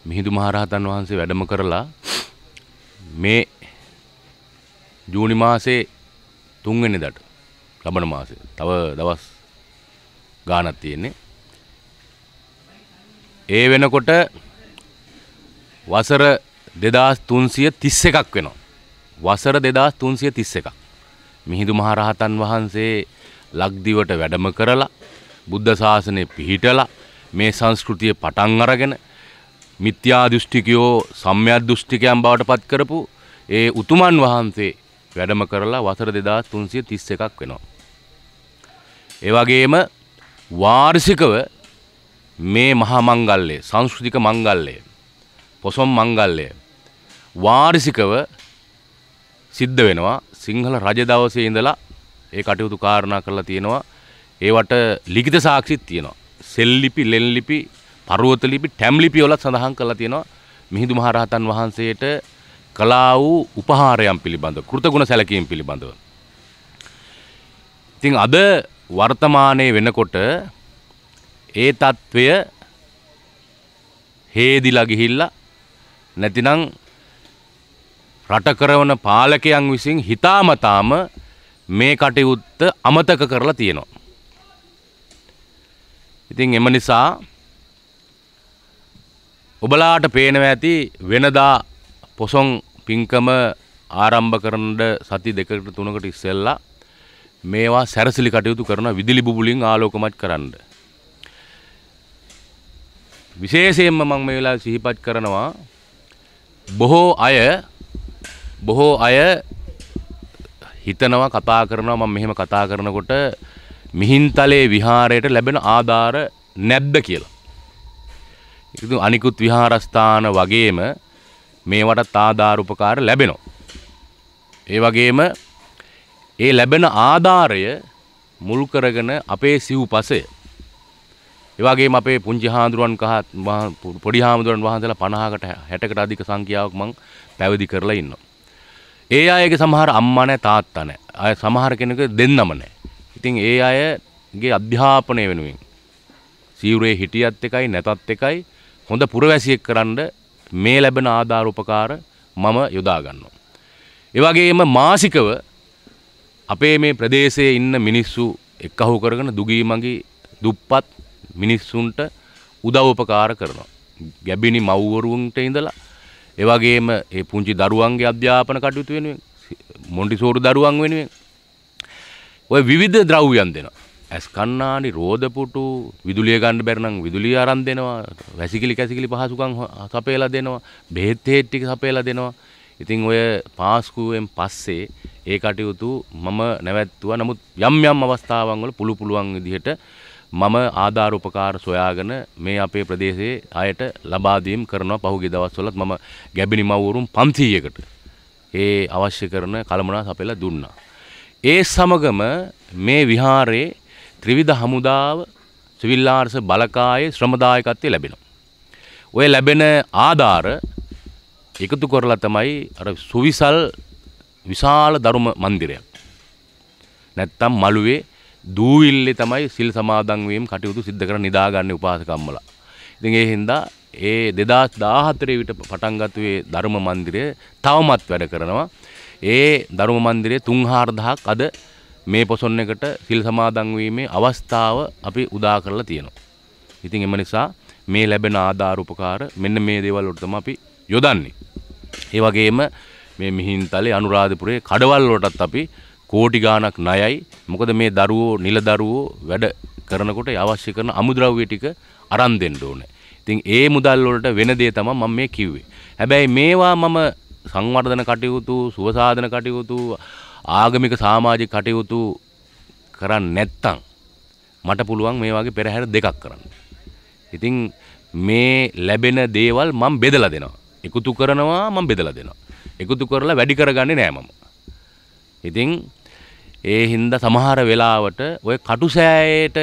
මිහිඳු මහරහතන් වහන්සේ වැඩම කරලා මේ ජූනි මාසේ 3 වෙනිදාට ලබන මාසේ තව දවස් ගාණක් තියෙන්නේ. ඒ වෙනකොට වසර 2331ක් වෙනවා. වසර 2331ක්. මිහිඳු මහරහතන් වහන්සේ ලක්දිවට වැඩම කරලා බුද්ධ ශාසනය පිහිටලා මේ සංස්කෘතිය පටන් අරගෙන මිත්‍යා දෘෂ්ටිකයෝ සම්‍යක් දෘෂ්ටිකයන් බවට පත් කරපු ඒ උතුමන් වහන්සේ වැඩම කරලා වසර 2331ක් වෙනවා. ඒ වගේම වාර්ෂිකව මේ මහා මංගල්‍යය සංස්කෘතික මංගල්‍යය පොසොන් මංගල්‍යය වාර්ෂිකව සිද්ධ වෙනවා. සිංහල රජ දවසේ ඉඳලා ඒ කටයුතු කාරණා කරලා තියෙනවා. ඒවට ලිඛිත සාක්ෂිත් තියෙනවා. සෙල්ලිපි, ලෙන්ලිපි, පර්වත ලිපි, ටැම් ලිපි වල සඳහන් කරලා තියෙනවා මිහිඳු මහරහතන් වහන්සේට කලා වූ උපහාරයන් පිළිබඳව, කෘතගුණ සැලකීම් පිළිබඳව. ඉතින් අද වර්තමානයේ වෙනකොට ඒ తත්වය හේදිලා ගිහිල්ලා නැතිනම් රට කරවන පාලකයන් විසින් හිතාමතාම මේ කටයුත්ත අමතක කරලා තියෙනවා. ඉතින් එම නිසා ඔබලාට පේනවා ඇති වෙනදා පොසොන් පින්කම ආරම්භ කරන සති 2කට 3කට ඉස්සෙල්ලා මේවා සැරසිලි කටයුතු කරන විදුලි බුබුලින් ආලෝකමත් කරන්න. විශේෂයෙන්ම මම මේ වෙලාවේ සිහිපත් කරනවා බොහෝ අය හිතනවා කතා කරනවා මම මෙහෙම කතා කරනකොට මිහින්තලේ විහාරයට ලැබෙන ආධාර නැද්ද කියලා. ඉතින් අනිකුත් විහාරස්ථාන වගේම මේවට ආධාර උපකාර ලැබෙනවා. ඒ වගේම ඒ ලැබෙන ආධාරය මුල් කරගෙන අපේ සිව්පසය ඒ වගේම අපේ පුංචි හාමුදුරන් පොඩි හාමුදුරන් වහන්සේලා 50කට 60කට අධික සංඛ්‍යාවක් මං පැවිදි කරලා ඉන්නවා. ඒ අයගේ සමහර අම්මා නැහැ තාත්තා නැහැ. අය සමහර කෙනෙක් දෙන්නම නැහැ. ඉතින් ඒ අයගේ අධ්‍යාපනය වෙනුවෙන් සීවුරේ හිටියත් එකයි නැතත් එකයි හොඳ පුරවැසියෙක් කරන්න මේ ලැබෙන ආධාර උපකාර මම යොදා ගන්නවා. ඒ වගේම මාසිකව අපේ මේ ප්‍රදේශයේ ඉන්න මිනිස්සු එක්කහුව කරගෙන දුගී මගී දුප්පත් මිනිස්සුන්ට උදව් උපකාර කරනවා. ගැබිනි මව්වරුන්ට ඉඳලා ඒ වගේම ඒ පුංචි දරුවන්ගේ අධ්‍යාපන කටයුතු වෙනුවෙන් මොන්ටිසෝරු දරුවන් වෙනුවෙන් ඔය විවිධ ද්‍රව්‍යයන් දෙනවා. ඇස් කණ්ණාඩි, රෝදපුටු, විදුලිය ගන්න බැරි නම් විදුලිය අරන් දෙනවා. වැසිකිලි කැසිකිලි පහසුකම් සපයලා දෙනවා. බෙහෙත් ටික සපයලා දෙනවා. ඉතින් ඔය පාස්කුවෙන් පස්සේ ඒ කටයුතු මම නැවැත්තුවා. නමුත් යම් යම් අවස්ථාවන් වල පුළුවන් විදිහට මම ආධාර උපකාර සොයාගෙන මේ අපේ ප්‍රදේශයේ අයට ලබා දීම් කරනවා. පහුගිය දවස්වලත් මම ගැබිනි මව්වරුන් 500කට ඒ අවශ්‍ය කරන කලමනා සපයලා දුන්නා. ඒ සමගම මේ විහාරයේ ත්‍රිවිධ හමුදාව සිවිල් ආර්ස බලකායේ ශ්‍රම දායකත්වය ලැබෙනවා. ඔය ලැබෙන ආධාර එකතු කරලා තමයි අර සුවිසල් විශාල ධර්ම මන්දිරයක්. නැත්තම් මළුවේ දූවිල්ලේ තමයි සිල් සමාදන් වීම කටයුතු සිද්ධ කරන නිදාගන්නේ උපාසකම්මලා. ඉතින් ඒ හින්දා ඒ 2014 විතර පටන් ගත්ත මේ ධර්ම මන්දිරය තවමත් වැඩ කරනවා. ඒ ධර්ම මන්දිරයේ 3-4000ක් අද මේ පොසොන් එකට සිල් සමාදන් වීමේ අවස්ථාව අපි උදා කරලා තියෙනවා. ඉතින් එම නිසා මේ ලැබෙන ආධාර උපකාර මෙන්න මේ දේවල් වලට තමයි අපි යොදන්නේ. ඒ වගේම මේ මිහින්තලේ අනුරාධපුරයේ කඩවල් වලටත් අපි කෝටි ගාණක් ණයයි. මොකද මේ දරුවෝ නිලදරුවෝ වැඩ කරනකොට අවශ්‍ය කරන අමුද්‍රව්‍ය ටික අරන් දෙන්න ඕනේ. ඉතින් ඒ මුදල් වලට වෙන දේ තමයි මම මේ කිව්වේ. හැබැයි මේවා මම සංවර්ධන කටයුතු, සුවසාධන කටයුතු, ආගමික සමාජික කටයුතු කරන්නේ නැත්තම් මට පුළුවන් මේ වගේ පෙරහැර දෙකක් කරන්න. ඉතින් මේ ලැබෙන දේවල් මම බෙදලා දෙනවා. එකතු කරනවා මම බෙදලා දෙනවා. එකතු කරලා වැඩි කරගන්නේ නෑ මම. ඉතින් ඒ හින්දා සමහර වෙලාවට ඔය කටුසෑයට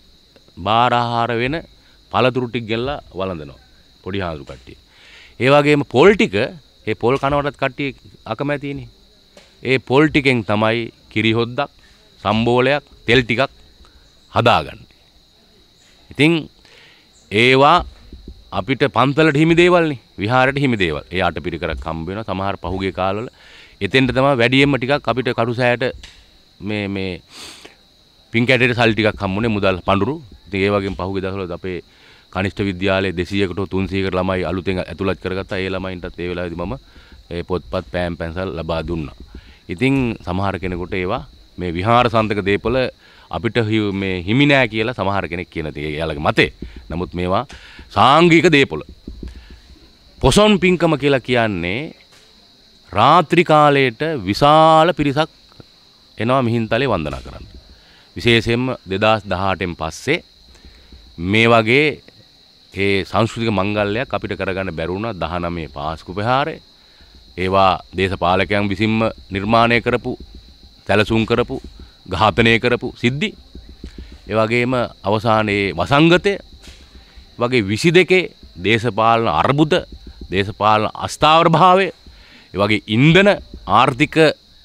බාර ආහාර වෙන පළතුරු ටික ගෙනලා වළඳනවා පොඩි හාමුදුරු කට්ටිය. ඒ වගේම පොල් ටික ඒ පොල් කනවටත් කට්ටිය අකමැතිනේ. ඒ පොල් ටිකෙන් තමයි කිරි හොද්දක්, සම්බෝලයක්, තෙල් ටිකක් හදාගන්නේ. ඉතින් ඒවා අපිට පන්සලට හිමි දේවල්නේ විහාරයට හිමි දේවල්. ඒ අටපිරිකරක් හම්බ වෙනවා. සමහර පහුගිය කාලවල එතෙන්ට තමයි වැඩියෙන්ම ටිකක් අපිට කටුසෑයට මේ පින් කැටේට සල්ලි ටිකක් හම්බුනේ මුදල් පඳුරු. ඉතින් ඒ වගේම පහුගිය දවස්වල අපේ කනිෂ්ඨ විද්‍යාලයේ 200කට 300කට ළමයි අලුතෙන් ඇතුළත් කරගත්තා. ඒ ළමයින්ටත් ඒ වෙලාවේදී මම ඒ පොත්පත් පෑම් පැන්සල් ලබා දුන්නා. ඉතින් සමහර කෙනෙකුට ඒවා මේ විහාර සන්තක දීපල අපිට මේ හිමි නෑ කියලා සමහර කෙනෙක් කියන දේ එයාලගේ මතේ. නමුත් මේවා සාංගික දීපල. පොසොන් පින්කම කියලා කියන්නේ රාත්‍රී කාලයට විශාල පිරිසක් එනවා මිහින්තලේ වන්දනා කරන්න. විශේෂයෙන්ම 2018න් පස්සේ මේ වගේ ඒ සංස්කෘතික මංගල්‍යයක් අපිට කරගන්න බැරි වුණා. 19 පාස්කු ප්‍රහාරය ඒවා දේශපාලකයන් විසින්ම නිර්මාණය කරපු සැලසුම් කරපු ඝාතනය කරපු සිද්ධි. ඒ වගේම අවසානයේ වසංගතය වගේ 22 දේශපාලන අර්බුද දේශපාලන අස්ථාවර භාවය ඒ වගේ ඉන්ධන ආර්ථික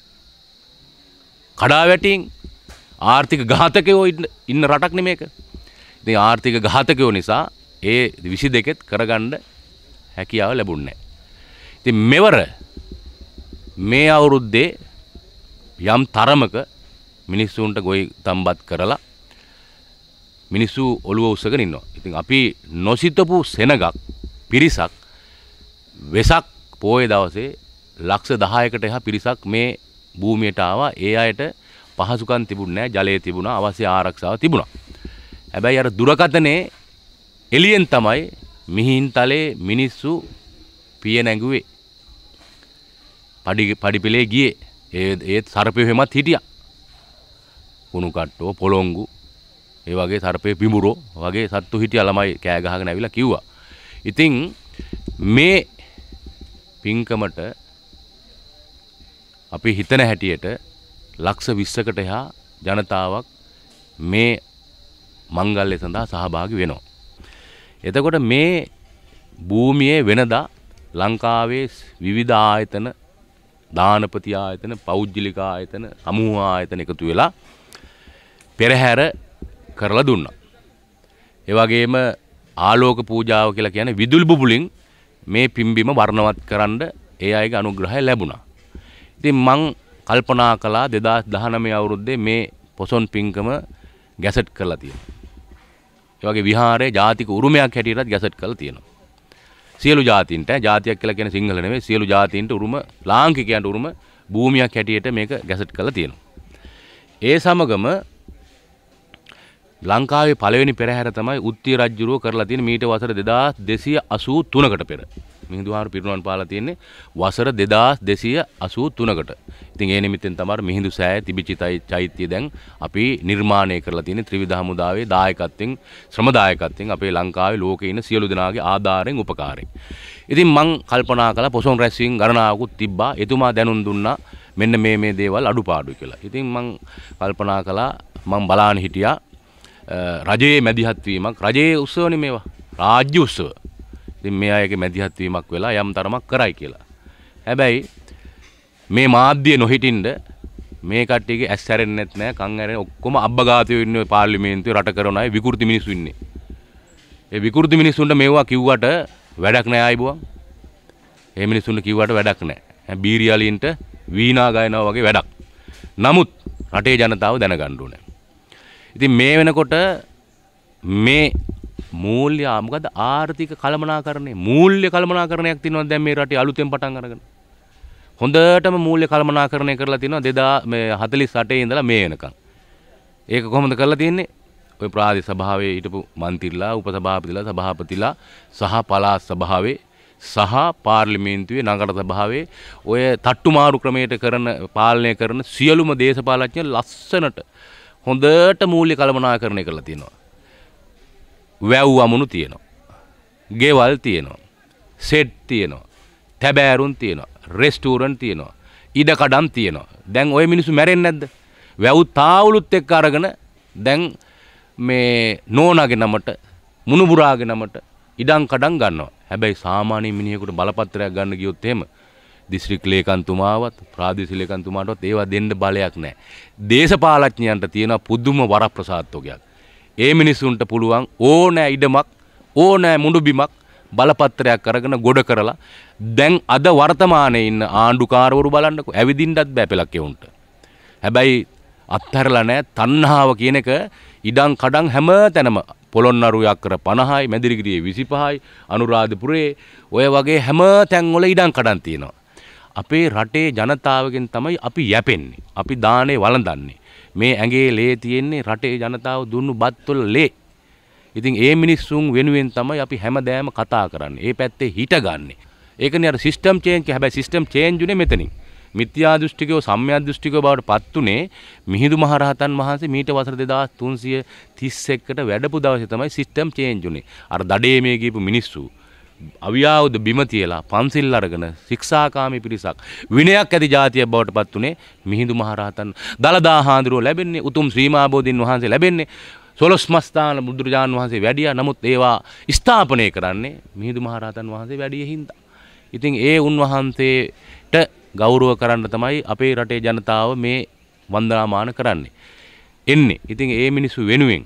කඩාවැටීම් ආර්ථික ඝාතකයෝ ඉන්න රටක් නෙමේක. ඉතින් ආර්ථික ඝාතකයෝ නිසා ඒ 22ත් කරගන්න හැකියාව ලැබුණේ නැහැ. ඉතින් මෙවර මේ අවුරුද්දේ යම් තරමක මිනිස්සුන්ට ගොයි තම්බත් කරලා මිනිස්සු ඔළුව උස්සගෙන ඉන්නවා. ඉතින් අපි නොසිතපු සෙනගක් පිරිසක් වෙසක් පොයේ දවසේ ලක්ෂ 10කට එහා පිරිසක් මේ භූමියට ආවා. ඒ අයට පහසුකම් තිබුණේ නැහැ. ජලය තිබුණා, අවශ්‍ය ආරක්ෂාව තිබුණා. හැබැයි අර දුරකතනේ එළියෙන් තමයි මිහින්තලේ මිනිස්සු පිය නැඟුවේ. පඩිපෙලේ ගියේ. ඒත් සර්පය හැමත් හිටියා. කුණු කට්ටෝ පොළොංගු ඒ වගේ සර්පේ පිඹුරෝ වගේ සත්තු හිටියා. ළමයි කෑ ගහගෙන ඇවිල්ලා කිව්වා. ඉතින් මේ පින්කමට අපි හිතන හැටියට ලක්ෂ 20කට එහා ජනතාවක් මේ මංගල්‍ය සඳහා සහභාගී වෙනවා. එතකොට මේ භූමියේ වෙනදා ලංකාවේ විවිධ ආයතන දානපති ආයතන පෞද්ගලික ආයතන සමූහ ආයතන එකතු වෙලා පෙරහැර කරලා දුන්නා. ඒ වගේම ආලෝක පූජාව කියලා කියන්නේ විදුලි බුබුලින් මේ පිම්බීම වර්ණවත් කරන්න ඒ අයගේ අනුග්‍රහය ලැබුණා. ඉතින් මං කල්පනා කළා 2019 අවුරුද්දේ මේ පොසොන් පින්කම ගැසට් කරලා තියෙනවා. ඒ වගේ විහාරයේ ජාතික උරුමයක් හැටියටත් ගැසට් කරලා තියෙනවා. සියලු ජාතීන්ට ජාතියක් කියලා කියන සිංහල නෙවෙයි සියලු ජාතීන්ට උරුම ලාංකිකයන්ට උරුම භූමියක් හැටියට මේක ගැසට් කරලා තියෙනවා. ඒ සමගම ලංකාවේ පළවෙනි පෙරහැර තමයි උත්තිය රජුරෝ කරලා තියෙන මීට වසර 2283කට පෙර. මිහිඳුහාරු පිරිනුවන් පාලා තියෙන්නේ වසර 2283කට. ඉතින් ඒ නිමිත්තෙන් තමයි මිහිඳු සෑය තිබිච්ච චෛත්‍ය දැන් අපි නිර්මාණය කරලා තියෙන්නේ ත්‍රිවිධ හමුදාවේ දායකත්වයෙන් ශ්‍රම දායකත්වයෙන් අපේ ලංකාවේ ලෝකේ ඉන්න සියලු දෙනාගේ ආධාරයෙන් උපකාරයෙන්. ඉතින් මං කල්පනා කළා පොසොන් රැස්වීම ගණනාවකුත් තිබ්බා. එතුමා දැනුම් දුන්නා මෙන්න මේ දේවල් අඩුපාඩු කියලා. ඉතින් මං කල්පනා කළා මං බලාන හිටියා රජයේ මැදිහත් වීමක් රජයේ උත්සවනේ මේවා රාජ්‍ය උත්සව. ඉතින් මේ අයගේ මැදිහත් වීමක් වෙලා යම් තරමක් කරයි කියලා. හැබැයි මේ මාධ්‍ය නොහිටින්න මේ කට්ටියගේ ඇස් හැරෙන්නෙත් නැහැ කන් හැරෙන්නේ ඔක්කොම අබ්බගාතයෝ ඉන්නේ පාර්ලිමේන්තුවේ රට කරන අය විකෘති මිනිස්සු ඉන්නේ. ඒ විකෘති මිනිස්සුන්ට මේවා කිව්වට වැඩක් නැහැ ආයිබුවා. ඒ මිනිස්සුන්ට කිව්වට වැඩක් නැහැ. බීරියාලින්ට වීණා ගායනවා වගේ වැඩක්. නමුත් රටේ ජනතාව දැනගන්න ඕනේ. ඉතින් මේ වෙනකොට මේ මූල්‍ය මොකද ආර්ථික කළමනාකරණය මූල්‍ය කළමනාකරණයක් තියෙනවා දැන් මේ රටේ අලුතෙන් පටන් අරගෙන. හොඳටම මූල්‍ය කළමනාකරණය කරලා තියෙනවා 2048 ඉඳලා මේ වෙනකන්. ඒක කොහොමද කරලා තියෙන්නේ? ඔය ප්‍රාදේශ සභාවේ හිටපු මන්ත්‍රීලා, උපසභාපතිලා, සභාපතිලා සහ පළාත් සභාවේ සහ පාර්ලිමේන්තුවේ නගර සභාවේ ඔය තට්ටු මාරු ක්‍රමයට කරන පාලනය කරන සියලුම දේශපාලඥයන් ලස්සනට හොඳට මූල්‍ය කළමනාකරණය කරලා තියෙනවා. වැව් වමුණු තියෙනවා. ගෙවල් තියෙනවා. සෙට් තියෙනවා. තැබෑරුම් තියෙනවා. රෙස්ටෝරන්ට් තියෙනවා. ඉඩකඩම් තියෙනවා. දැන් ওই මිනිස්සු මැරෙන්නේ නැද්ද? වැව් තාවුලුත් එක්ක අරගෙන දැන් මේ නෝනාගේ නමට මුණුබුරාගේ නමට ඉඩම් කඩම් ගන්නවා. හැබැයි සාමාන්‍ය මිනිහෙකුට බලපත්‍රයක් ගන්න ගියොත් එහෙම දිස්ත්‍රික් ලේකම්තුමාවත් ප්‍රාදේශීය ලේකම්තුමාටවත් ඒවා දෙන්න බලයක් නැහැ. දේශපාලඥයන්ට තියෙන පුදුම වරප්‍රසාදෝගයක්. ඒ මිනිසුන්ට පුළුවන් ඕනෑ ඉඩමක් ඕනෑ මුණු බිමක් බලපත්‍රයක් අරගෙන ගොඩ කරලා දැන් අද වර්තමානයේ ඉන්න ආණ්ඩුකාරවරු බලන්නකෝ ඇවිදින්නත් බෑ පෙලක්කෙවුන්ට. හැබැයි අත්හැරලා නැහැ තණ්හාව කියන එක ඉඩම් කඩම් හැම තැනම පොළොන්නරු යක්කර 50යි මැදිරිගිරියේ 25යි අනුරාධපුරේ ඔය වගේ හැම තැන්වල ඉඩම් කඩම් තියෙනවා. අපේ රටේ ජනතාවගෙන් තමයි අපි යැපෙන්නේ. අපි දානේ වළඳන්නේ. මේ ඇඟේ ලේ තියෙන්නේ රටේ ජනතාව දුන්නු බත්වල ලේ. ඉතින් ඒ මිනිස්සුන් වෙනුවෙන් තමයි අපි හැමදෑම කතා කරන්නේ. ඒ පැත්තේ හිටගන්නේ. ඒකනේ අර සිස්ටම් චේන්ජ් එක. හැබැයි සිස්ටම් චේන්ජ් උනේ මෙතනින්. මිත්‍යා දෘෂ්ටිකෝ සම්‍යක් දෘෂ්ටිකෝ බවට පත් උනේ මිහිඳු මහරහතන් වහන්සේ මීට වසර 2331කට වැඩපු දවසේ තමයි සිස්ටම් චේන්ජ් උනේ. අර දඩේමේ ගිහපු මිනිස්සු අවියාවුද බිම තියලා පන්සිල් අරගෙන ශික්ෂාකාමී පිරිසක් විනයක් ඇති ජාතියක් බවට පත් උනේ මිහිඳු මහරහතන්. දලදා හාමුදුරුවෝ ලැබෙන්නේ උතුම් ශ්‍රීමාබෝධින් වහන්සේ ලැබෙන්නේ සොළොස්මස්ථාන බුදුරජාණන් වහන්සේ වැඩියා. නමුත් ඒවා ස්ථාපනය කරන්නේ මිහිඳු මහරහතන් වහන්සේ වැඩිය හින්දා. ඉතින් ඒ උන්වහන්සේට ගෞරව කරන්න තමයි අපේ රටේ ජනතාව මේ වන්දනාමාන කරන්නේ. එන්නේ. ඉතින් ඒ මිනිස්සු වෙනුවෙන්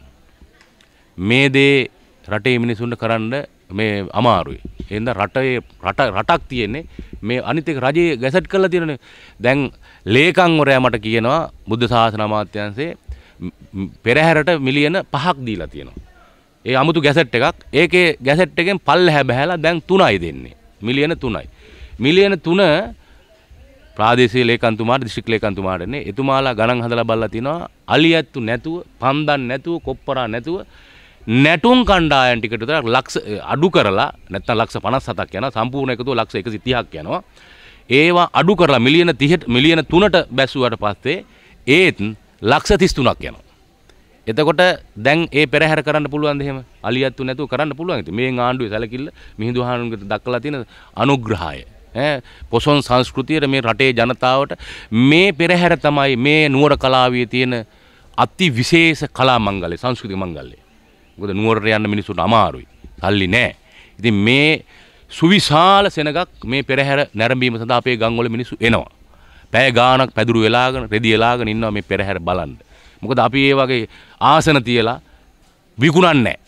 මේ දේ රටේ මිනිසුන්ට කරන්න මේ අමාරුයි. එහෙනම් රටක් තියෙන්නේ මේ අනිත් එක රජයේ ගැසට් කරලා තියෙනනේ. දැන් ලේකම්වරයා මට කියනවා බුද්ධ ශාසන අමාත්‍යාංශයේ පෙරහැරට මිලියන 5ක් දීලා තියෙනවා. ඒ 아무තු ගැසට් එකක්. ඒකේ ගැසට් එකෙන් පල්ලෙහැ බහැලා දැන් 3යි දෙන්නේ. මිලියන 3යි. මිලියන 3 ප්‍රාදේශීය ලේකම්තුමාට දිස්ත්‍රික් ලේකම්තුමාට නේ. එතුමාලා ගණන් හදලා බලලා තිනවා අලියැත්තු නැතුව, පන්දන් නැතුව, කොප්පරා නැතුව නැටුම් කණ්ඩායම් ටිකට විතර ලක්ෂ අඩු කරලා නැත්නම් ලක්ෂ 57ක් යනවා. සම්පූර්ණ එකතුව ලක්ෂ 130ක් යනවා. ඒවා අඩු කරලා මිලියන 30ට මිලියන 3ට බැස්සුවාට පස්සේ ඒත් ලක්ෂ 33ක් යනවා. එතකොට දැන් ඒ පෙරහැර කරන්න පුළුවන්ද එහෙම? අලියැත්තු නැතුව කරන්න පුළුවන්. ඉතින් මේ ආණ්ඩුවේ සැලකිල්ල මිහිඳු හාමුදුරුවන්ට දක්වලා තියෙන අනුග්‍රහය පොසොන් සංස්කෘතියේ මේ රටේ ජනතාවට මේ පෙරහැර තමයි මේ නුවර කලාවේ තියෙන අති විශේෂ කලා මංගල්‍ය සංස්කෘතික මංගල්‍ය. මොකද නුවරට යන්න මිනිස්සුන්ට අමාරුයි. සල්ලි නැහැ. ඉතින් මේ සුවිශාල සෙනගක් මේ පෙරහැර නැරඹීම සඳහා අපේ ගම්වල මිනිස්සු එනවා. පැය ගාණක් පැදුරු වෙලාගෙන රෙදි එලාගෙන ඉන්නවා මේ පෙරහැර බලන්න. මොකද අපි ඒ වගේ ආසන තියලා විකුණන්නේ නැහැ.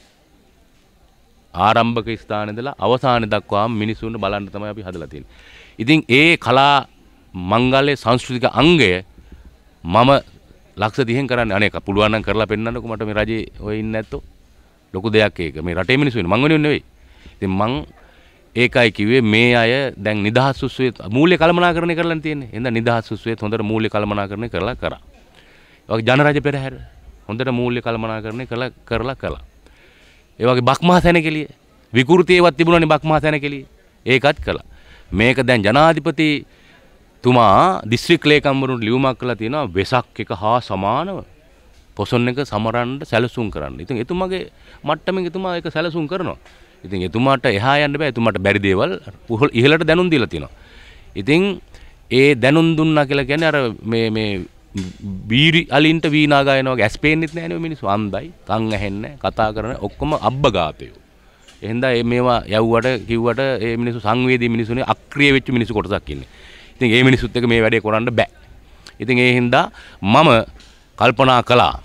ආරම්භක ස්ථානේ ඉඳලා අවසානයේ දක්වාම මිනිස්සුන්ට බලන්න තමයි අපි හදලා තියෙන්නේ. ඉතින් ඒ කලා මංගල්‍ය සංස්කෘතික අංගය මම ලක්ෂ 30න් කරන්නේ. අනේක පුළුවන් නම් කරලා පෙන්නන්නකෝ මට මේ රජේ ඔය ඉන්නේ නැත්තෝ. ලොකු දෙයක් ඒක. මේ රටේ මිනිස්සු ඉන්නේ. මං වෙනුවෙන් නෙවෙයි. ඉතින් මං ඒකයි කිව්වේ මේ අය දැන් නිදහස් උත්සවයේ මූල්‍ය කළමනාකරණය කරලා තියෙන්නේ. එහෙනම් නිදහස් උත්සවයේ හොඳට මූල්‍ය කළමනාකරණය කරලා කරා. ඒ වගේ ජනරජ පෙරහැර හොඳට මූල්‍ය කළමනාකරණය කරලා ඒ වගේ බක්මහා සැනකෙළිය විකෘතියවත් තිබුණානේ බක්මහා සැනකෙළිය. ඒකත් කළා. මේක දැන් ජනාධිපති තුමා දිස්ත්‍රික් ලේකම්වරුන්ට ලියුමක් කළා තියෙනවා වෙසක් එක හා සමානව පොසොන් එක සමරන්න සැලසුම් කරන්න. ඉතින් එතුමාගේ මට්ටමින් එතුමා ඒක සැලසුම් කරනවා. ඉතින් එතුමාට එහා යන්න බෑ. එතුමාට බැරි දේවල් ඉහළට දැනුම් දීලා තියෙනවා. ඉතින් ඒ දැනුම් දුන්නා කියලා කියන්නේ අර මේ බීරි අලින්ට වීණා ගායනවා වගේ ඇස් පේන්නෙත් නැහැ නේ මිනිස්සු. අන්දයි, කන් ඇහෙන්නේ නැහැ, කතා කරන ඔක්කොම අබ්බගාතයෝ. එහෙනම් මේවා යව්වට කිව්වට ඒ මිනිස්සු සංවේදී මිනිස්සුනේ අක්‍රිය වෙච්ච මිනිස්සු කොටසක් ඉන්නේ. ඉතින් ඒ මිනිස්සුත් එක්ක මේ වැඩේ කරන්න බෑ. ඉතින් ඒ හින්දා මම කල්පනා කළා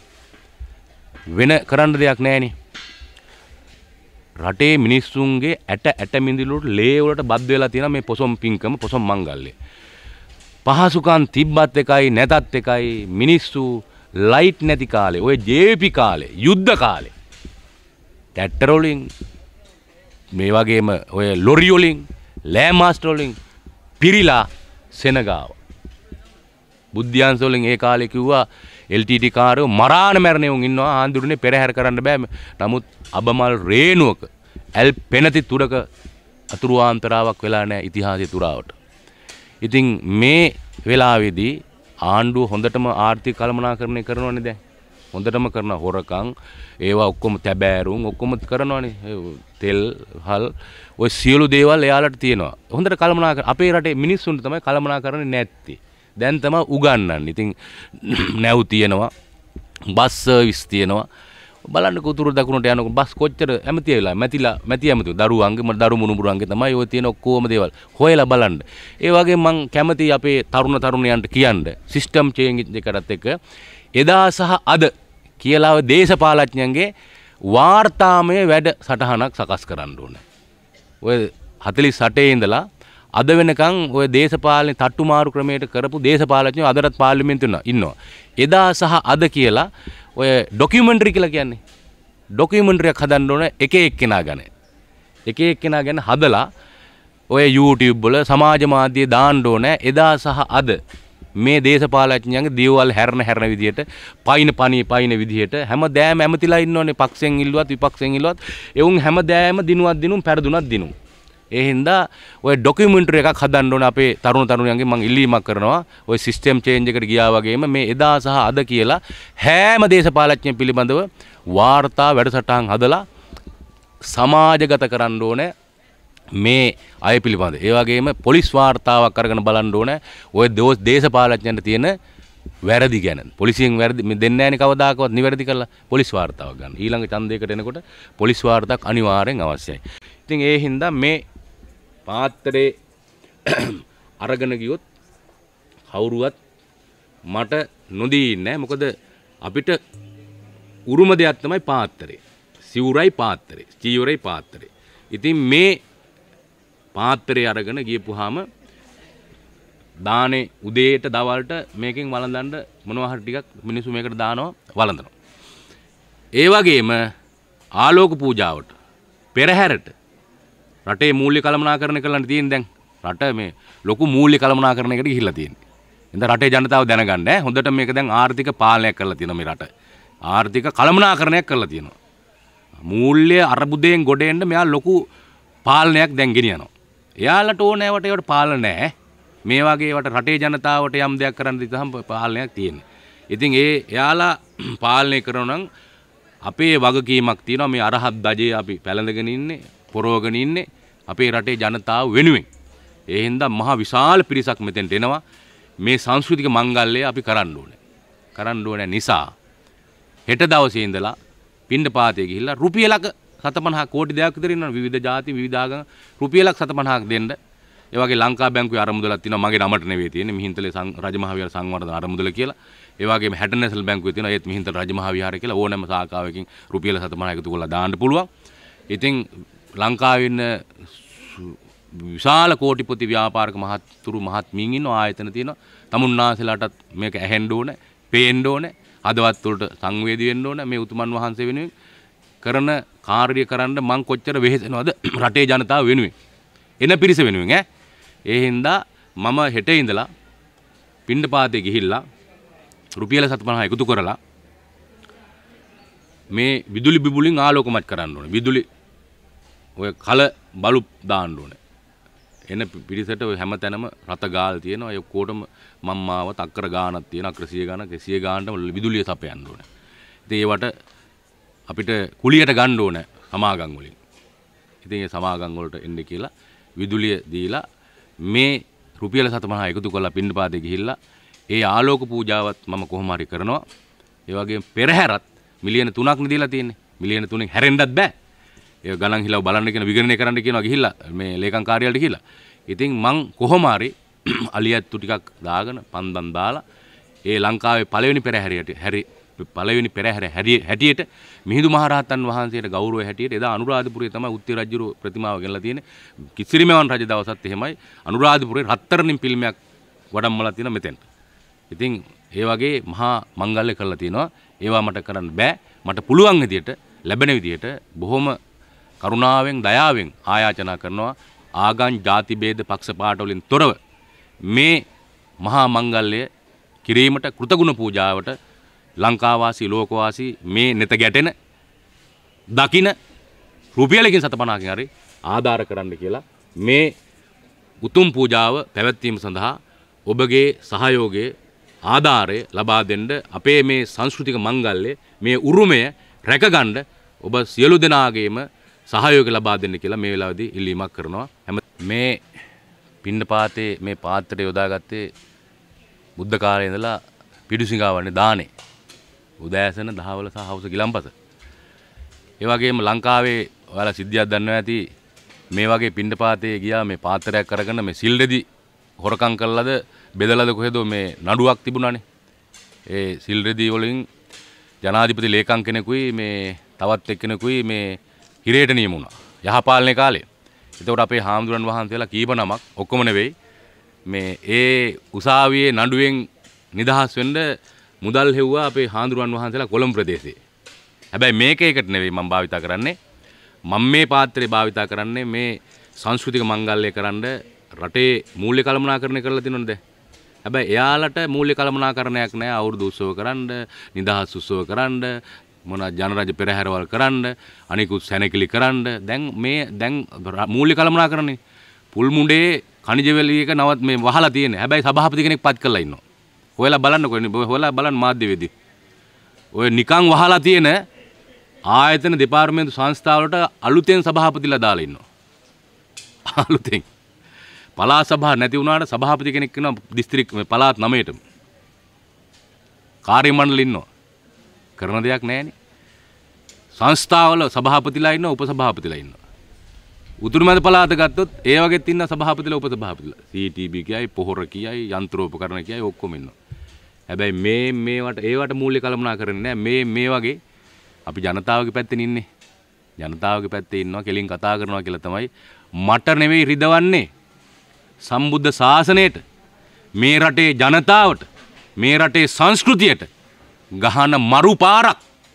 වෙන කරන්න දෙයක් නැහැනේ. රටේ මිනිස්සුන්ගේ ඇට මිඳිලුට ලේ වලට බද්ධ වෙලා තියෙන මේ පොසොන් පිංකම පොසොන් මංගල්‍ය. පහසුකම් තිබ්බත් එකයි නැතත් එකයි මිනිස්සු ලයිට් නැති කාලේ ඔය ජේපි කාලේ යුද්ධ කාලේ ටැක්ටර් වලින් මේ වගේම ඔය ලොරි වලින් ලෑ මාස්ටර් වලින් පිරිලා සෙනගාව බුද්ධ්‍යංශ වලින් ඒ කාලේ කිව්වා LTT කාරයෝ මරාන මැරණේ උන් ඉන්නවා ආන්දුරුනේ පෙරහැර කරන්න බෑ. නමුත් අබමල් රේණුවක ඇල් පෙනති තුරක අතුරුාන්තරාවක් වෙලා නැහැ ඉතිහාසයේ තුරාවට. ඉතින් මේ වෙලාවේදී ආණ්ඩුව හොඳටම ආර්ථික කළමනාකරණය කරනවනේ දැන්. හොඳටම කරන හොරකම් ඒවා ඔක්කොම තැබෑරුම් ඔක්කොම කරනවනේ. තෙල් හල් ඔය සියලු දේවල් එයාලට තියෙනවා. හොඳට කළමනාකරන අපේ රටේ මිනිස්සුන්ට තමයි කළමනාකරන්නේ නැත්තේ. දැන් තමයි උගන්වන්නේ. ඉතින් නැව් තියෙනවා. බස් සර්විස් තියෙනවා. බලන්න උතුරු දකුණට යනකොට බස් කොච්චර ඇමති වෙලා මැති ඇමති දරුවන්ගේ දරු මුණුබුරන්ගේ තමයි ඔය තියෙන ඔක්කොම දේවල් හොයලා බලන්න. ඒ වගේ මං කැමති අපේ තරුණයන්ට කියන්න සිස්ටම් චේන්ජ් එකකට එක්ක එදා සහ අද කියලා දේශපාලඥයන්ගේ වාර්තාමය වැඩ සටහනක් සකස් කරන්න ඕනේ. ඔය 48 ඉඳලා අද වෙනකන් ඔය දේශපාලන තට්ටුමාරු ක්‍රමයට කරපු දේශපාලඥයෝ අදටත් පාර්ලිමේන්තුවේ ඉන්නවා. එදා සහ අද කියලා ඔය ඩොකියුමන්ටරි කියලා කියන්නේ. ඩොකියුමන්ටරියක් හදන්න ඕන එක එක්කෙනා ගැන. එක එක්කෙනා ගැන හදලා ඔය YouTube වල සමාජ මාධ්‍යයේ දාන්න ඕන එදා සහ අද මේ දේශපාලඥයන්ගේ දේවල් හැරන විදියට පයින් විදියට හැමදෑම ඇමතිලා ඉන්නෝනේ පක්ෂෙන් ඉල්ලුවත් විපක්ෂෙන් ඉල්ලුවත් එවුන් හැමදෑම දිනුවක් දිනුම් පෙරදුනක් දිනුම්. ඒ හින්දා ඔය ඩොකියුමන්ටරි එකක් හදන්න ඕන අපේ තරුණයන්ගෙන් මම ඉල්ලීමක් කරනවා. ඔය සිස්ටම් චේන්ජ් එකට ගියා වගේම මේ එදා සහ අද කියලා හැම දේශපාලඥයෙක් පිළිබඳව වාර්තා වැඩසටහන් හදලා සමාජගත කරන්න ඕනේ. මේ අය පිළිබඳ ඒ වගේම පොලිස් වාර්තාවක් අරගෙන බලන්න ඕනේ ඔය දේශපාලඥයන්ට තියෙන වැරදි ගැන. පොලිසියෙන් වැරදි දෙන්නේ නැහැනේ කවදාකවත් නිවැරදි කරලා පොලිස් වාර්තාවක් ගන්න. ඊළඟ ඡන්දයකට එනකොට පොලිස් වාර්තාවක් අනිවාර්යෙන් අවශ්‍යයි. ඉතින් ඒ හින්දා මේ පාත්‍රේ අරගෙන ගියොත් කවුරුවත් මට නොදී ඉන්නේ නැහැ. මොකද අපිට උරුම දෙයක් තමයි පාත්‍රේ. සිවුරයි පාත්‍රේ. චීවරයි පාත්‍රේ. ඉතින් මේ පාත්‍රය අරගෙන ගියපුවාම දානේ උදේට දවල්ට මේකෙන් වළඳන්න මොනවා හරි ටිකක් මිනිස්සු මේකට දානවා වළඳනවා. ඒ වගේම ආලෝක පූජාවට පෙරහැරට රටේ මූල්‍ය කළමනාකරණය කරන්න තියෙන දැන් රට මේ ලොකු මූල්‍ය කළමනාකරණයකට ගිහිල්ලා තියෙන්නේ. ඉතින් රටේ ජනතාව දැනගන්න හොඳට මේක දැන් ආර්ථික පාලනයක් කරලා තියෙනවා මේ රට. ආර්ථික කළමනාකරණයක් කරලා තියෙනවා. මූල්‍ය අරබුදයෙන් ගොඩ එන්න මෙයා ලොකු පාලනයක් දැන් ගෙනියනවා. එයාලට ඕනෑවට ඒවට පාලන නැහැ. මේ වගේ ඒවට රටේ ජනතාවට යම් දෙයක් කරන්න දිතහම පාලනයක් තියෙනවා. ඉතින් එයාලා පාලනය කරනවා නම් අපේ වගකීමක් තියෙනවා මේ අරහත් දජේ අපි පැලඳගෙන ඉන්නේ, පොරවගෙන ඉන්නේ අපේ රටේ ජනතාව වෙනුවෙන්. ඒ හින්දා මහ විශාල පිරිසක් මෙතෙන්ට එනවා. මේ සංස්කෘතික මංගල්‍යය අපි කරන්න ඕනේ. කරන්න ඕනේ නිසා හෙට දවසේ ඉඳලා පින්ඩපාතේ ගිහිල්ලා රුපියලක 750 කෝටි දෙයක් විතර ඉන්නවා විවිධ ಜಾති විවිධ ආගම් රුපියලක් 750ක් දෙන්න. ඒ වගේ ලංකා බැංකුවේ අරමුදලක් තියෙනවා මගේ නමට නෙවෙයි තියෙන්නේ මිහින්තලේ රජමහා විහාර සංවර්ධන අරමුදල කියලා. ඒ වගේම හැටන් නැෂනල් බැංකුවේ තියෙනවා ඒත් මිහින්තල රජමහා විහාරය කියලා ඕනෑම සාකාවකින් රුපියල 750 එකතු කරලා දාන්න පුළුවන්. ඉතින් ලංකාවේ ඉන්න විශාල කෝටිපති ව්‍යාපාරික මහත්තුරු මහත්මීන් ඉන්න ආයතන තියෙනවා. තමුන්නාසලාටත් මේක ඇහෙන්න ඕනේ, පේන්න ඕනේ, හදවත් වලට සංවේදී වෙන්න ඕනේ මේ උතුමන් වහන්සේ වෙනුවෙන් කරන කාර්ය කරන්න මං කොච්චර වෙහෙසෙනවද රටේ ජනතාව වෙනුවෙන් එන පිරිස වෙනුවෙන් ඒ හින්දා මම හෙට ඉඳලා පින්ඩපාතේ ගිහිල්ලා රුපියල 750 එකතු කරලා මේ විදුලි බිබුලින් ආලෝකමත් කරන්න ඕනේ. විදුලි ඔය කල බලු දාන්න ඕනේ. එන පිරිසට ඔය හැමතැනම රත ගාල් තියෙනවා. ඒ ඔක්කොටම මම්මාව තක්කර ගානක් තියෙනවා. අක්‍ර 100 ගානක් 100 ගානට විදුලිය සපයන්න ඕනේ. ඉතින් ඒවට අපිට කුලියට ගන්න ඕනේ සමාගම් වලින්. ඉතින් ඒ සමාගම් වලට එන්න කියලා විදුලිය දීලා මේ රුපියල 750 එකතු කරලා පින්ඩපාතේ ගිහිල්ලා ඒ ආලෝක පූජාවත් මම කොහොම හරි කරනවා. ඒ වගේම පෙරහැරත් මිලියන 3ක් නේ දීලා තියෙන්නේ. මිලියන 3න් හැරෙන්නත් බෑ. ඒ ගණන් හිලව බලන්න කියන විගණනය කරන්න කියනවා ගිහිල්ලා මේ ලේකම් කාර්යාලයට ගිහිල්ලා. ඉතින් මං කොහොම හරි අලියත්තු ටිකක් දාගෙන පන්දම් දාලා ඒ ලංකාවේ පළවෙනි පෙරහැර හැටියට මිහිඳු මහරහතන් වහන්සේට ගෞරවය හැටියට එදා අනුරාධපුරයේ තමයි උත්තර රජුරු ප්‍රතිමාව ගෙනලා තියෙන්නේ. කිසිරිමෙවන් රජ දවසත් එහෙමයි අනුරාධපුරයේ රත්තරන්ින් පිළිමයක් වඩම්මලා තියෙන මෙතෙන්. ඉතින් ඒ වගේ මහා මංගල්‍ය කරලා තිනවා. ඒවා මට කරන්න බෑ. මට පුළුවන් විදියට ලැබෙන විදියට බොහොම කරුණාවෙන් දයාවෙන් ආයාචනා කරනවා ආගම් ಜಾති ભેද පක්ෂපාත වලින් තොරව මේ මහා මංගල්‍ය කිරීමට කෘතගුණ පූජාවට ලංකාවාසී ලෝකවාසී මේ නෙත ගැටෙන දකින රුපියලකින් 750කින් හරි ආධාර කරන්න කියලා මේ උතුම් පූජාව පැවැත්වීම සඳහා ඔබගේ සහයෝගය ආධාරය ලබා දෙන්න අපේ මේ සංස්කෘතික මංගල්‍ය මේ උරුමය රැකගන්න ඔබ සියලු දෙනාගේම සහයෝගය ලබා දෙන්න කියලා මේ වෙලාවේදී ඉල්ලීමක් කරනවා. හැම මේ පින්නපාතේ මේ පාත්‍රය යොදාගත්තේ බුද්ධ කාලේ ඉඳලා පිඩුසිඟාවන්නේ දානේ. උදෑසන දහවල සහ හවස ගිලම්පස. ඒ වගේම ලංකාවේ ඔයාලා සිද්ධියක් දන්නවා ඇති මේ වගේ පින්නපාතේ ගියා මේ පාත්‍රයක් අරගෙන මේ සිල් රෙදි හොරකම් කළාද බෙදලාද කොහෙද මේ නඩුවක් තිබුණානේ. ඒ සිල් රෙදි වලින් ජනාධිපති ලේකම් කෙනෙකුයි මේ තවත් එක්කෙනෙකුයි මේ හිරේට නියම වුණා. යහපාලනේ කාලේ. එතකොට අපේ හාමුදුරන් වහන්සේලා කීප නමක් ඔක්කොම නෙවෙයි මේ ඒ උසාවියේ නඩුවෙන් නිදහස් වෙන්න මුදල් හෙව්වා අපේ හාමුදුරන් වහන්සේලා කොළඹ ප්‍රදේශයේ. හැබැයි මේක ඒකට නෙවෙයි මම භාවිතා කරන්නේ. මම මේ පාත්‍රය භාවිතා කරන්නේ මේ සංස්කෘතික මංගල්‍ය කරන්න රටේ මූල්‍ය කළමනාකරණය කරලා තියෙනවනේ දැන්. හැබැයි එයාලට මූල්‍ය කළමනාකරණයක් නැහැ. අවුරුදු උත්සව කරන්න, නිදහස් උත්සව කරන්න, මොන ජනරජ පෙරහැරවල් කරන්න, අනිකුත් සැනකිලි කරන්න. දැන් මූල්‍ය කළමනාකරණේ පුල්මුඩේ කණිජවැලි එක නවත් මේ වහලා තියෙන්නේ. හැබැයි සභාපති කෙනෙක් පත් කරලා ඉන්නවා. හොයලා බලන්නකෝ. හොයලා බලන්න මාධ්‍යවේදී. ඔය නිකන් වහලා තියෙන ආයතන දෙපාර්තමේන්තු සංස්ථාවලට අලුතෙන් සභාපතිලා දාලා ඉන්නවා. අලුතෙන්. පළාත් සභා නැති වුණාට සභාපති කෙනෙක් ඉන්නවා දිස්ත්‍රික් පළාත් 9ටම. කාර්ය මණ්ඩල ඉන්නවා. කරන දෙයක් නැහැනේ. සංස්ථාවල සභාපතිලා ඉන්නවා, උපසභාපතිලා ඉන්නවා. උතුරුමැද පළාත ගත්තොත් ඒ වගේත් ඉන්න සභාපතිලා උපසභාපතිලා. CTB කියයි, පොහොර කියයි, යන්ත්‍රෝපකරණ කියයි ඔක්කොම ඉන්නවා. හැබැයි මේවට ඒවට මූල්‍ය කළමනාකරන්නේ නැහැ. මේ වගේ අපි ජනතාවගේ පැත්තෙන් ඉන්නේ. ජනතාවගේ පැත්තේ ඉන්නවා කෙලින් කතා කරනවා කියලා තමයි මට නෙවෙයි රිදවන්නේ. සම්බුද්ධ ශාසනයට, මේ රටේ ජනතාවට, මේ රටේ සංස්කෘතියට ගහන මරු පාරක්.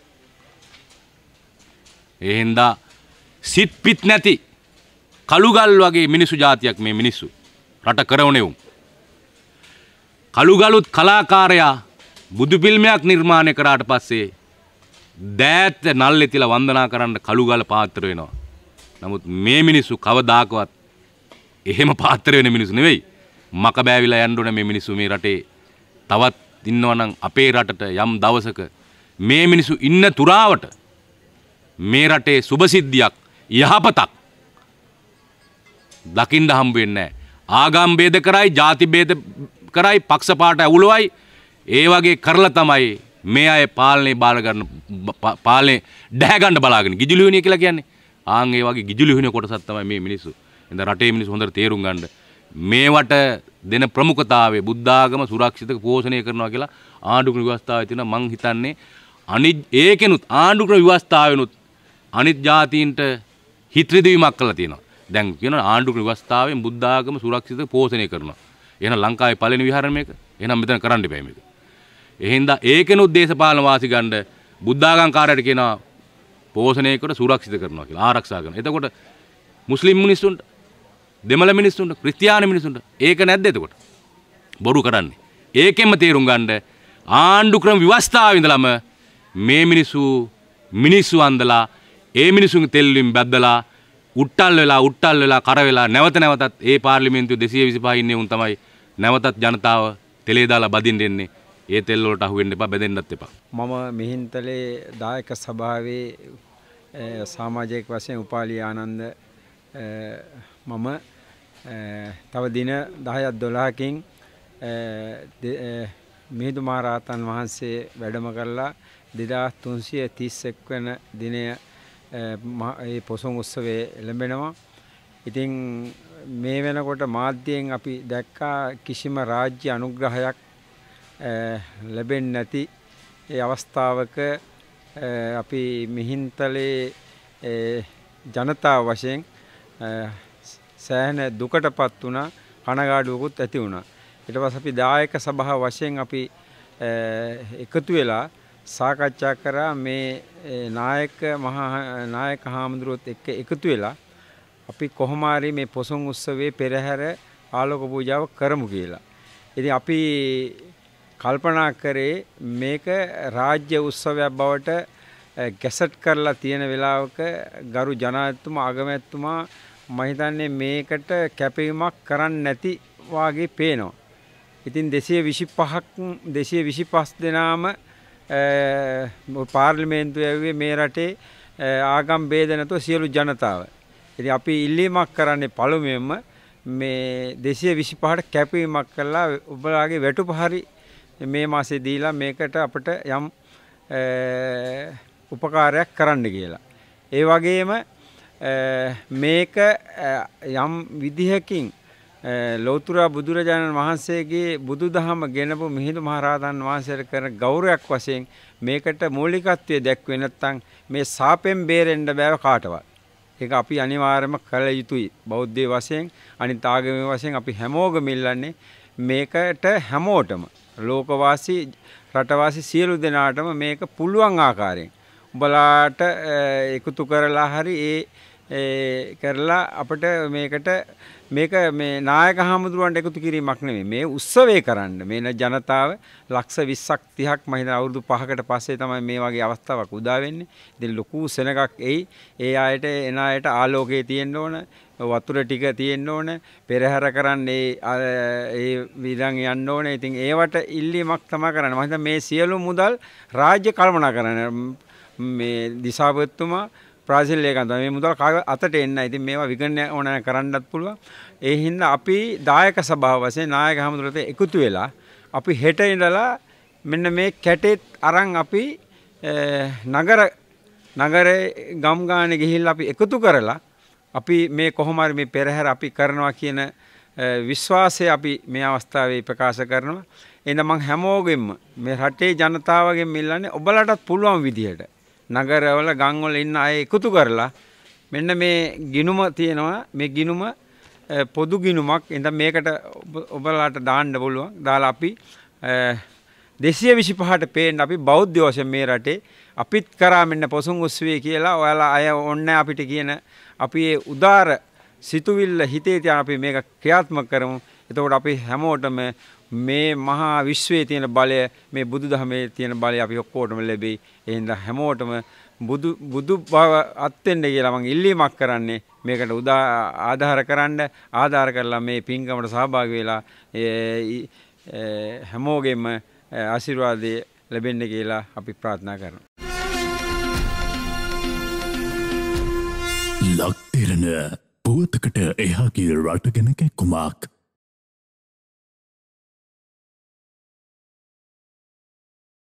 ඒ හින්දා සිත් පිත් නැති කළුගල් වගේ මිනිසු జాතියක් මේ මිනිස්සු. රට කරවනේ උන්. කළුගලුත් කලාකාරයා බුදු පිල්මයක් නිර්මාණය කරාට පස්සේ දෑත් නල්ලේ තියලා වන්දනා කරන්න කළුගල පාත්‍ර වෙනවා. නමුත් මේ මිනිස්සු කවදාකවත් එහෙම පාත්‍ර වෙන මිනිස්සු නෙවෙයි. මක බෑවිලා යන්න ඕන මේ මිනිස්සු මේ රටේ. තවත් ඉන්නවා නම් අපේ රටට යම් දවසක මේ මිනිස්සු ඉන්න තුරාවට මේ රටේ සුභසිද්ධියක් යහපතක් දකින්න හම්බ වෙන්නේ නැහැ. ආගම් ભેද කරයි, ಜಾති ભેද කරයි, පක්ෂපාත ඇවුලවයි ඒ වගේ කරලා තමයි මේ අය පාලනේ පාලනේ දැහැ ගන්න බලාගෙන ගිජුලියුනිය කියලා කියන්නේ. ආන් ඒ වගේ ගිජුලියුනිය කොටසක් තමයි මේ මිනිස්සු. එඳ රටේ මිනිස්සු හොඳට තේරුම් ගන්න. මේවට දෙන ප්‍රමුඛතාවය බුද්ධාගම සුරක්ෂිත පෝෂණය කරනවා කියලා ආණ්ඩුක්‍රම ව්‍යවස්ථාවේ තියෙන මං හිතන්නේ අනිත් ඒකෙනුත් ආණ්ඩුක්‍රම ව්‍යවස්ථාවෙනුත් අනිත් ජාතීන්ට හිත රිදවීමක් කරලා තියෙනවා. දැන් කියනවා ආණ්ඩුක්‍රම ව්‍යවස්ථාවෙන් බුද්ධාගම සුරක්ෂිත පෝෂණය කරනවා. එහෙනම් ලංකාවේ පළවෙනි විහාරය මේක. එහෙනම් මෙතන කරන්න එපා මේක. එහෙනම් ඒකෙනුත් දේශපාලන වාසි ගන්න බුද්ධාගම් කාර්යයට කියනවා පෝෂණය කර සුරක්ෂිත කරනවා කියලා ආරක්ෂා කරනවා. එතකොට මුස්ලිම් මිනිස්සුන්ට, දෙමළ මිනිස්සුන්ට, ක්‍රිස්තියානි මිනිස්සුන්ට ඒක නැද්ද එතකොට? බොරු කරන්නේ. ඒකෙන්ම තේරුම් ගන්න ආණ්ඩුක්‍රම ව්‍යවස්ථාවේ ඉඳලම මේ මිනිස්සු අන්දලා ඒ මිනිසුන්ගේ තෙල්ලින් බැද්දලා උට්ටල් වෙලා කර වෙලා නැවතත් ඒ පාර්ලිමේන්තුවේ 225 ඉන්නේ උන් තමයි නැවතත් ජනතාව තෙලේ දාලා බදින්න එන්නේ. ඒ තෙල් වලට අහු වෙන්න එපා, බැදෙන්නත් එපා. මම මිහින්තලේ දායක සභාවේ සමාජික වශයෙන් උපාලි ආනන්ද මම තව දින 10ක් 12කින් මිහිඳු මහ රහතන් වහන්සේ වැඩම කරලා 2331 වෙනි දිනය ඒ පොසොන් උත්සවයේ ලැබෙනවා. ඉතින් මේ වෙනකොට මාධ්‍යයෙන් අපි දැක්කා කිසිම රාජ්‍ය අනුග්‍රහයක් ලැබෙන්නේ නැති ඒ අවස්ථාවක අපි මිහින්තලේ ජනතාව වශයෙන් සෑහෙන දුකටපත් වුණා, කනගාටුවකුත් ඇති වුණා. ඊට පස්සේ අපි දායක සභාව වශයෙන් අපි එකතු වෙලා සාකච්ඡා කරා මේ නායක හාමුදුරුවොත් එක්ක එකතු වෙලා අපි කොහොම හරි මේ පොසොන් උත්සවයේ පෙරහැර ආලෝක පූජාව කරමු කියලා. ඉතින් අපි කල්පනා කරේ මේක රාජ්‍ය උත්සවයක් බවට ගැසට් කරලා තියෙන වෙලාවක ගරු ජනාධිපතිතුමා අගමැතිතුමා මම හිතන්නේ මේකට කැපවීමක් කරන්නේ නැති වාගේ පේනවා. ඉතින් 225 දෙනාම පාර්ලිමේන්තුවේ ඇවිල්ලා මේ රටේ ආගම් ભેද නැතුව සියලු ජනතාව. ඉතින් අපි ඉල්ලීමක් කරන්නේ පළමුවෙන්ම මේ 225ට කැපවීමක් කළා ඔබලාගේ වැටුප හරි මේ මාසේ දීලා මේකට අපිට යම් උපකාරයක් කරන්න කියලා. ඒ වගේම මේක යම් විදිහකින් ලෞතර බුදුරජාණන් වහන්සේගේ බුදුදහම ගෙනපු මිහිඳු මහ රහතන් වහන්සේට කරන ගෞරවයක් වශයෙන් මේකට මූලිකත්වයේ දැක්වේ නැත්නම් මේ සාපෙන් බේරෙන්න බෑ කාටවත්. ඒක අපි අනිවාර්යයෙන්ම කළ යුතුයි. බෞද්ධ වශයෙන් අනිත් ආගමේ වශයෙන් අපි හැමෝගම ඉල්ලන්නේ මේකට හැමෝටම ලෝකවාසී රටවාසී සියලු දෙනාටම මේක පුළුවන් ආකාරයෙන් උඹලාට එකතු කරලා හරි ඒ කරලා අපිට මේක මේ නායක හාමුදුරුවන්ට එකතු කිරීමක් නෙමෙයි. මේ උත්සවය කරන්න මේ ජනතාව ලක්ෂ 20ක් 30ක් මම හිතන අවුරුදු 5කට පස්සේ තමයි මේ වගේ අවස්ථාවක් උදා වෙන්නේ. ඉතින් ලොකු සෙනගක් එයි. ඒ ආයත එන ආයත ආලෝකයේ තියෙන්න ඕන, වතුර ටික තියෙන්න ඕන, පෙරහැර කරන්නේ ඒ විදන් යන්න ඕන. ඉතින් ඒවට ඉල්ලීමක් තමයි කරන්නේ. මම හිතන මේ සියලු මුදල් රාජ්‍ය කල්පනා කරන්නේ මේ දිසාපතිතුමා ප්‍රාසිල් ඒකන්ත මේ මුදල් අතට එන්න. ඉතින් මේවා විගණනය ඕන කරන්නත් පුළුවන්. ඒ හින්දා අපි දායක සභාව වශයෙන් නායක හමුදුරට එකතු වෙලා අපි හෙට ඉඳලා මෙන්න මේ කැටෙත් අරන් අපි නගරේ ගම් ගානේ ගිහිල්ලා අපි එකතු කරලා අපි මේ කොහොම හරි මේ පෙරහැර අපි කරනවා කියන විශ්වාසය අපි මේ අවස්ථාවේ ප්‍රකාශ කරනවා. එහෙනම් මම හැමෝගෙම මේ රටේ ජනතාවගෙන් ඉල්ලන්නේ ඔබලටත් පුළුවන් විදිහට නගරවල ගම්වල ඉන්න අය එකතු කරලා මෙන්න මේ ගිණුම තියෙනවා. මේ ගිණුම පොදු ගිණුමක්. එහෙනම් මේකට ඔබලාට දාන්න පුළුවන්. දාලා අපි 225ට පේන්න අපි බෞද්ධ වශයෙන් මේ රටේ අපිත් කරා මෙන්න පොසොන් උත්සවය කියලා ඔයාලා අය ඕන්නේ අපිට කියන අපි ඒ උදාර සිතුවිල්ල හිතේ තියාන අපි මේක ක්‍රියාත්මක කරමු. එතකොට අපි හැමෝටම මේ මහා විශ්වයේ තියෙන බලය, මේ බුදුදහමේ තියෙන බලය අපි ඔක්කොටම ලැබෙයි. එහෙනම් හැමෝටම බුදු බව අත්වෙන්න කියලා මම ඉල්ලීමක් කරන්නේ. මේකට ආධාර කරලා මේ පින්කමට සහභාගී වෙලා හැමෝගෙම ආශිර්වාදය ලැබෙන්න කියලා අපි ප්‍රාර්ථනා කරනවා. ලක්තිරණ පුවතකට එහාගේ රට ගැන කැක්කුමක්